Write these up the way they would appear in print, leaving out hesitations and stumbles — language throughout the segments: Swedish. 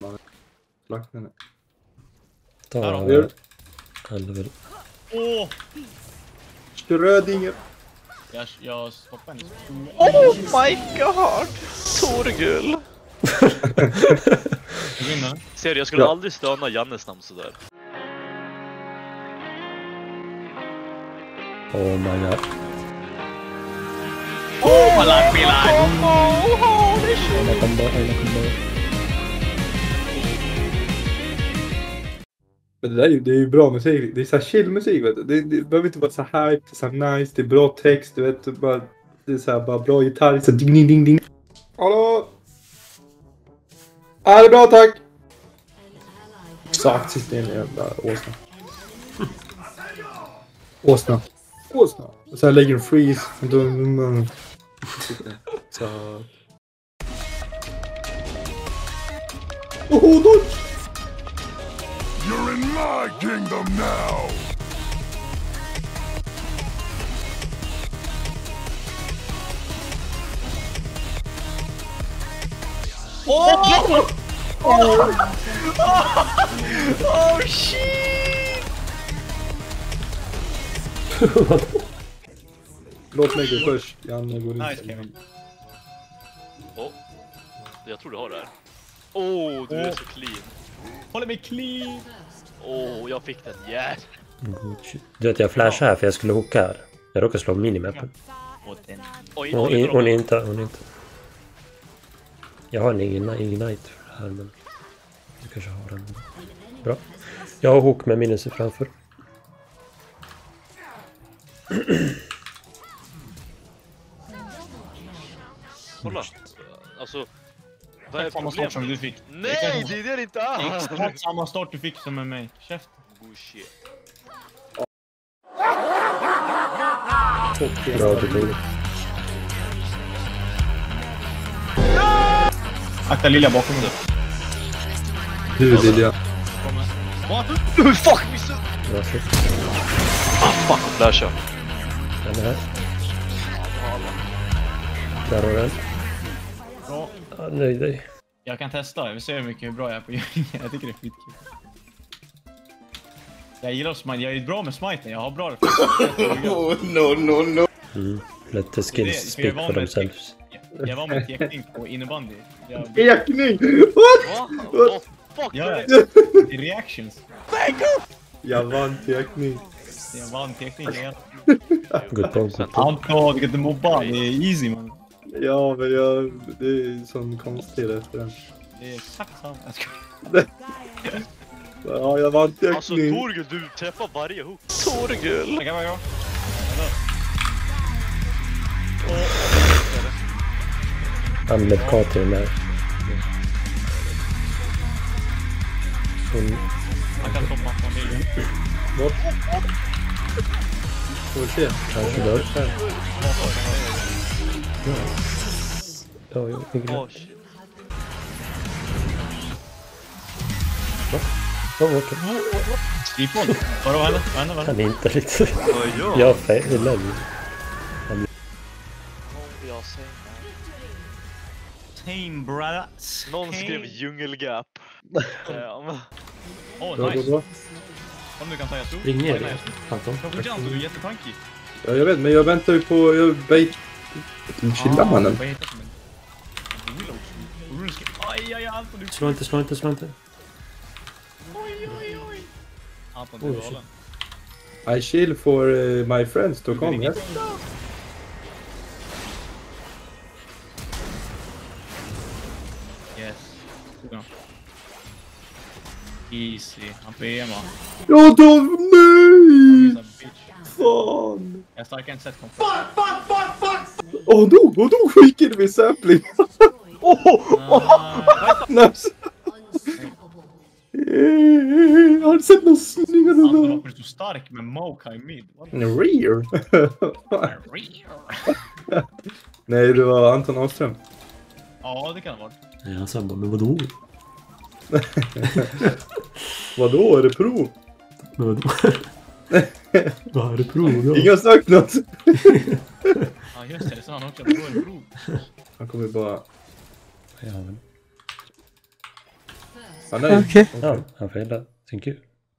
Slakt henne. Ta Gör. Elver. Åh! Schrödinger. Jag stoppar henne. Oh my god! Torgull! Jag vinner. Ser du, jag skulle aldrig stöna Jannes namn sådär. Oh my god. Oh, like me like! Holy shit! Alla kombo. Men det är ju bra musik. Det är så här chill musik, vet du. Det behöver inte vara så hype, det är så här nice, det är bra text, du vet. Det är så här bara bra gitarr, så ding ding ding ding. Hallå! Ja, det är bra, tack! Exakt, system är jävla åsna. Åsna. Och så här lägger en freeze. Så... Oh, dodge! You're in my kingdom now! Oh shit! Låt mig gå först. Janne går Nice, inte. Kevin. Jag tror du har det här. Oh, du är så clean. Håller mig clean! Oh, jag fick den. Yeah. Du vet, jag flashade här för jag skulle hooka här. Jag råkade slå minimappen. Oj, Hon är inte. Jag har en ignite här, men du kanske har den. Bra. Jag har hook med minus framför. kolla. Alltså, vad är Samma start som du fick. Nej, det är det inte alls. Exakt samma start du fick som med mig. Käft. Bullshit. Bra, du tog det. Akta lilla bakom dig. Du, Lilja. Fuck, missade! Bra, shit. Fuck, flasha. Den är här. Där har den. Bra. Ja, nöjd dig. Jag kan testa, jag vill se hur bra jag är på Jöringe. Jag tycker det är skitkul. Jag gillar smite, jag är bra med smite, jag har bra reflexer. No. Let the skills speak for themselves. Jag var med tekning på innebandy. Ekning! Va? What fuck? Ja, det är reactions. Jag vann tekning. Jag vann teknik. Good point. Anton, du kan inte mobba, det är easy man. Ja, men det är sån konstig referens. Det är exakt samma. Ja, jag vann tekning. Alltså Torgull, du träffar varje hook. Torgull! Det kan vara bra. Han blev kart i den där. Man kan stoppa familjen. Bort. Får se. Kanske dör. Ja, jo, Åh, shit. okej. Skripmål. Vadå, vad händer? Han är inte lite... Vad gör Jag failar ju. jag säger? Tame brother. Någon skrev djungelgap. Åh, nice. Då. Om du kan ta Yasuo. Ring ner det, Anton. Jag får chans, du är jättetankig. Ja, jag vet, men jag väntar ju på... Jag bait... Chilla, mannen. Vad heter det? Aj, Anton, du... Slå inte. Anton, du är galen. I chill for my friends to come, yes? Yes. Ja. Easy. Han får EMA. Jag tar... Nej! Fan! Jag starkar inte sett konflikt. Åh, då skickade vi sampling. Nice. Har du sett någon snygga Anton, där? varför är du så stark med Maokai mid? Rear? Nej, det var Anton Ahlström. Ja, det kan det vara. Ja, han sa bara, men vadå? Vadå, är det prov? Men vadå? Vad är det prov då? Ingen har sagt något. Ja, just det. Så han också. Det går en prov. Han kommer bara... Ja, men... nej. Ja, han får hela sin kul.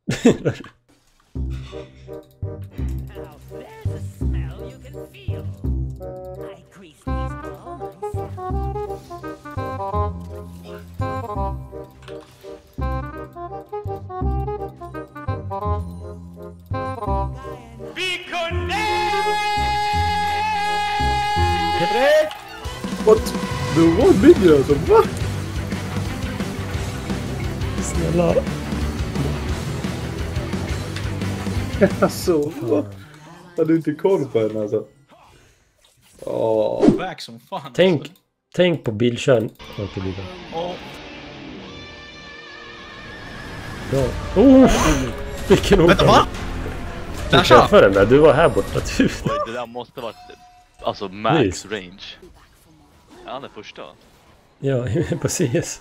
What? Det var mindre alltså, va? Snälla. Alltså, va? Hade du inte koll på henne alltså? Åh. Back som fan. Tänk på bilkörn. Okej, bilen. Åh. Bra. Vilken Vänta, va? Du träffade den där, du var här borta typ. Oj, det där måste varit alltså max range. Ja, han är första. Ja, på CS.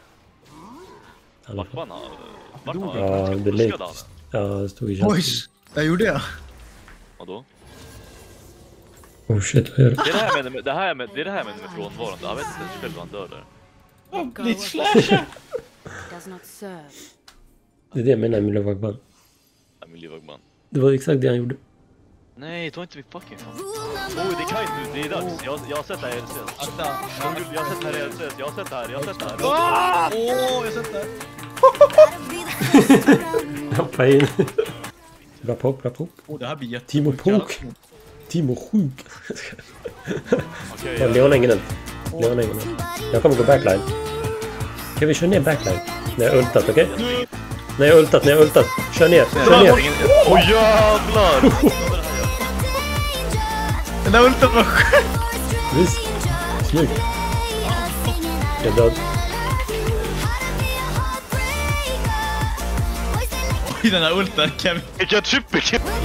Vart var han? Ja, det lät. Ja, det stod i chatten. Oj, jag gjorde jag. Vadå? Oh shit, vad gör du? Det är det här med frånvaron. Jag vet inte ens själv vad han dör där. Blitzflasha! Det är det jag menar med Miljövagband. Ja, miljövagband. Det var exakt det han gjorde. Nej, ta inte vid fucking fan. Oj, det kan inte, det är dags. Jag har sett det här i LCS. Akta. Jag har sett det här i LCS, jag har sett det här. Åh, jag har sett det. Hoppa in. Bra pop, bra pop. Åh, det här blir jätte... Timo Pok. Timo sjuk. Okej, Ja, Leon har ingen eld. Leon har ingen eld. Jag kommer gå backline. Kan vi köra ner backline? När jag ultat, okej? När jag ultat. Kör ner. Åh jävlar! Den där ulten var sjuk. Visst. Snyggt. Jag är död. Oj, den där ulten, Kevin. Vilken trippel!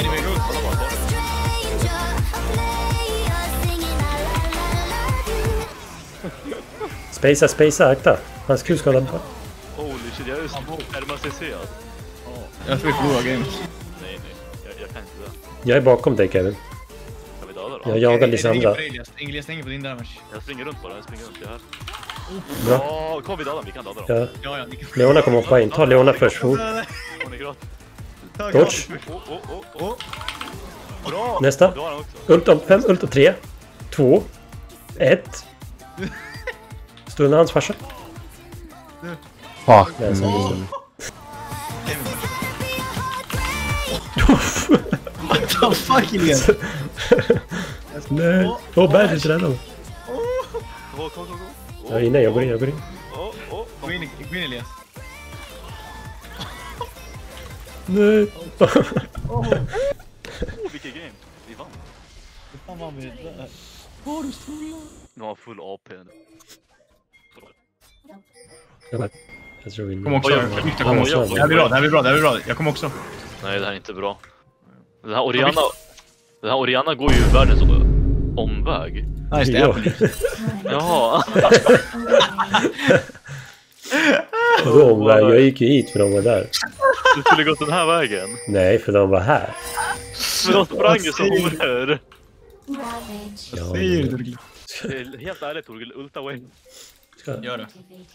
Spacea, akta. Hans kul skadad. Holy shit, jag är just RMCC alltså. Jag tror vi förlorar games. Nej, jag kan inte det. Jag är bakom dig, Kevin. Kan vi döda då? Jag jagar Lysandra. Elias stänger på din damage. Jag springer runt bara, jag är här. Bra. Ja, kom vi döda dem, vi kan döda dem. Ja. Ja, ni kan... Leona kommer hoppa in. Ta Leona först. Hon är gratis. Dodge. Bra! Nästa. Då har han också. Ult om 5, ult om 3, 2, 1. Står under hans farsa. Fuck Nej, så är det så. What the fuck, Elias? Nej. Åh, Bergis räddar mig. Gå. Jag är inne, jag går in. Gå in, Elias. Nej. Vilket game. Vi vann. Fan vad vi där. Nu har han full AP nu. Jag tror vi Kom också. Det här blir bra. Jag kommer också. Nej, det här är inte bra. Den här Orianna går ju världens omväg. Nice, det är Apple. Jaha. Vadå omväg? Jag gick ju hit för de var där. Du skulle gått den här vägen. Nej, för de var här. Men de sprang ju som horor. Ja, Säger du, Torgil? Helt ärligt, Torgil, ulta away. Gör det.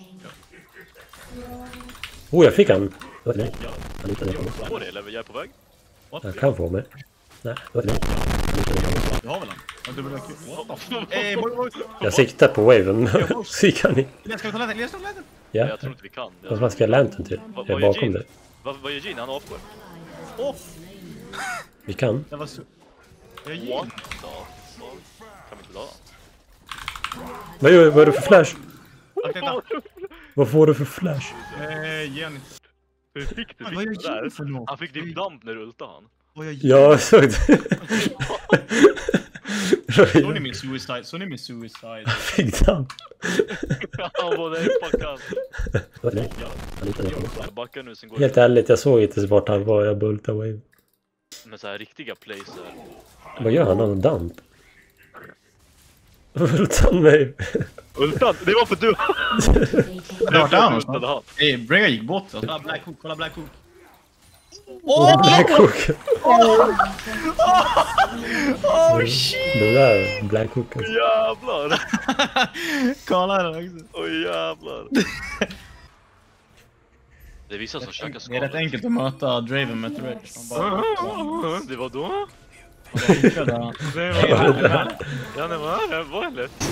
Oh, jag fick han. Vad är det? Han hittade det. Får det, eller jag är på väg. Jag kan få mig. Nej, vad är det? Du har väl den? Ja, dubbel Q. Boy. Jag siktar på waven. Så gick han in. Elias, ska vi ta läten? Elias, ta läten. Ja. Jag tror inte vi kan. Vad ska jag lantern till? Jag är bakom dig. Vad gör Gene? Han avgår. Åh, Vi kan. det var så... Jag ger. What? Kan vi inte döda? Vad är det för flash? Akta. Vad får du för flash? Jenny. Hur fick du Vad gör det där? Jenny för något? Han fick din damp när du ultade han. Vad jag Ja, jag såg det. Så ni min suicide. Fick han. Han var där fuckad. Vad är det? Han hittade det. Jag backar nu, sen går Helt ärligt, jag såg inte vart han var. Jag bultade wave. med så här riktiga placer. Vad gör han? Han har damp. Ultan mig. Ultan, det var för du. Det var där ultade han. Brega gick bort. Kolla Black Hook. Black Hook. Oh shit! Det där Black Hook. Alltså. Jävlar. Kolla den också. Oj jävlar. Det är vissa som käkar Det är skal. rätt enkelt att möta Draven med Thresh. Det var då? Ja, det var lätt.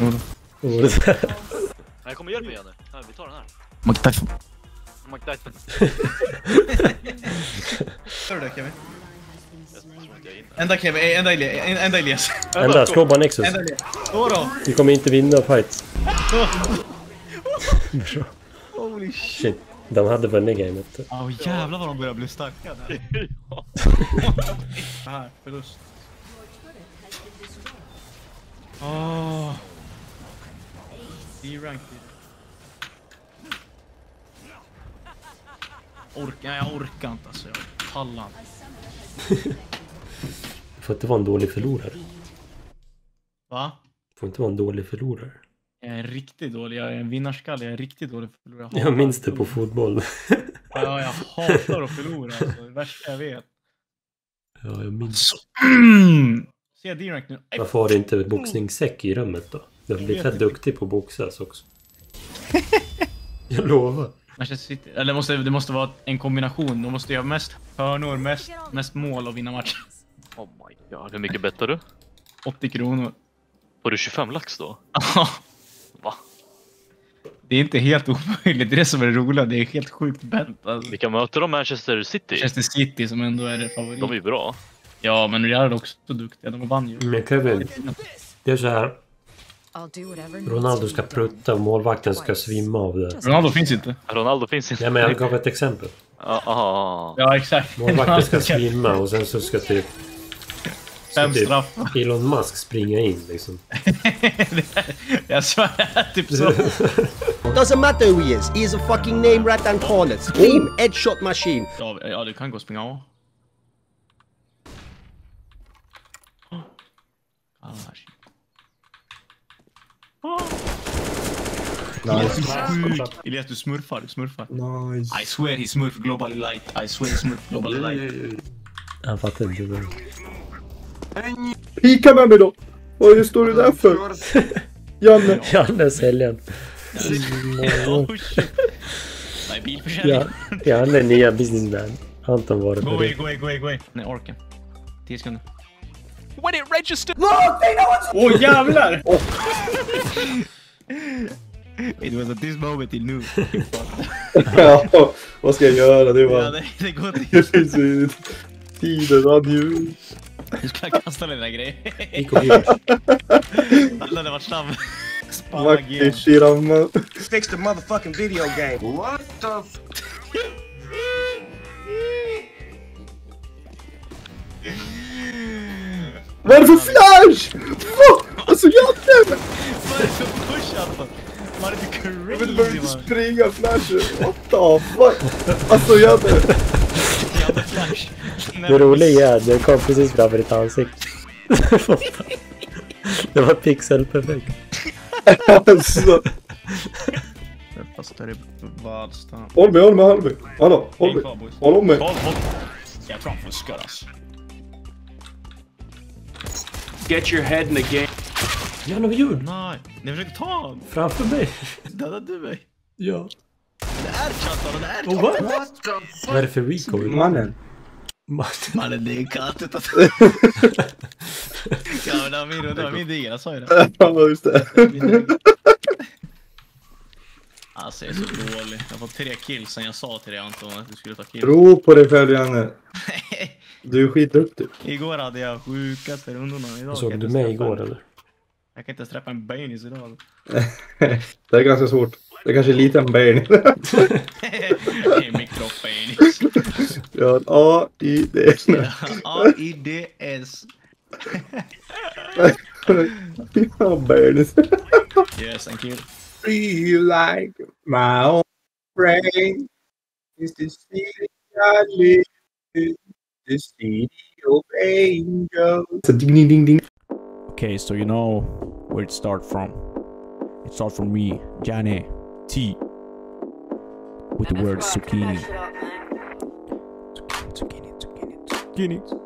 Nej, kom och hjälp mig, Janne. Här, vi tar den här. McDyson. McDyson. Hör du det, Kevin? Jag tror inte jag är inne. Enda Elias. Ända, slå bara Nexus. Enda Elias. Då. Vi kommer inte vinna fights. Holy shit. Shit, de hade vunnit gamet. Jävlar vad de börjar bli starka där. Här, förlust. D-rank. Jag orkar inte alltså. Jag pallar inte. Du får inte vara en dålig förlorare. Va? Du får inte vara en dålig förlorare. Jag är riktigt dålig. Jag är en vinnarskalle. Jag är riktigt dålig förlorare. Jag minns det på fotboll. Ja, jag hatar att förlora. Alltså. Det värsta jag vet. Ja, jag minns. Se D-rank nu. Varför har du inte boxningssäck i rummet då? Du har blivit fett duktig på att boxas också. Jag lovar. Manchester City. Eller det måste vara en kombination. De måste göra mest hörnor, mest mål och vinna matchen. Oh my god, hur mycket bettar du? 80 kronor. Får du 25 lax då? Va? Det är inte helt omöjligt. Det är det som är roligt. Det är helt sjukt bett. Alltså. Vilka möter de? Manchester City? Manchester City som ändå är det favorit. De är ju bra. Ja, men Real är också så duktiga. De vann ju. Men Kevin, det är så här. Ronaldo ska prutta och målvakten ska svimma av det. Ronaldo finns inte. Ronaldo finns inte. Ja, men jag gav ett exempel. Ja, exakt. Målvakten ska svimma och sen så ska typ Elon Musk springa in liksom. Jag svär, typ så. Doesn't matter who he is. He is a fucking name rat and call it. Scream, headshot machine. Ja, du kan gå och springa av. Nice. Elias, du smurfar. Nice. I swear he smurf globally light. Han fattar inte det. Pika med mig då! Vad står du där för? Janne. Janne säljan. Oh shit. Nej, bilförsäljning. Janne är nya businessman. Anton var det Go för det. away. Nej, orken. 10 sekunder. When it registered. Åh, jävlar! It was at this moment he knew. Ja, vad ska jag göra? Det var... Ja, det går inte. Det finns ju... Tiden rann ju ut. Du ska kasta den där grejen. Alla hade varit snabb. Vakti Shirama. Fix the motherfucking video game. What the f... Vad är det för flash? Alltså Janne! Vad är det för push alltså? Vad är det för Jag vill crazy inte man? springa flashen. What the fuck? Alltså Janne. Jävla flash. Det roliga är att det kom precis framför ditt ansikte. Det var pixelperfekt. Alltså. Fast är det vadstam. Håll mig. Hallå, håll mig. Håll mig. Jag tror han fuskar alltså. Get your head in the game. Ja, vad gjorde? Nej, ni försöker ta honom. Framför mig. Dödade du mig? Ja. Det är chatten, det är Och vad? Vad är det för recoil? Mannen. Mannen, det är kattet alltså. Ja, men det var min digel, jag sa ju det. Ja, just det. Alltså, jag är så dålig. Jag har fått 3 kills sen jag sa till dig, Anton, att du skulle ta kills. Tro på dig själv, Janne. Du är skitduktig. Igår hade jag sjukaste rundorna. Idag Såg du mig igår eller? Jag kan inte släppa en Baileys idag. Det är ganska svårt. Det är kanske är lite en ben. Mikro-Baileys. Ja, A-I-D-S. A-I-D-S. Ja, Bernis. Yes, thank you. Feel like my own brain. Is the city I live in. The city of angels. Så ding ding ding. Okay, so you know where it starts from. It starts from me, Johnny T, with the word zucchini. Zucchini.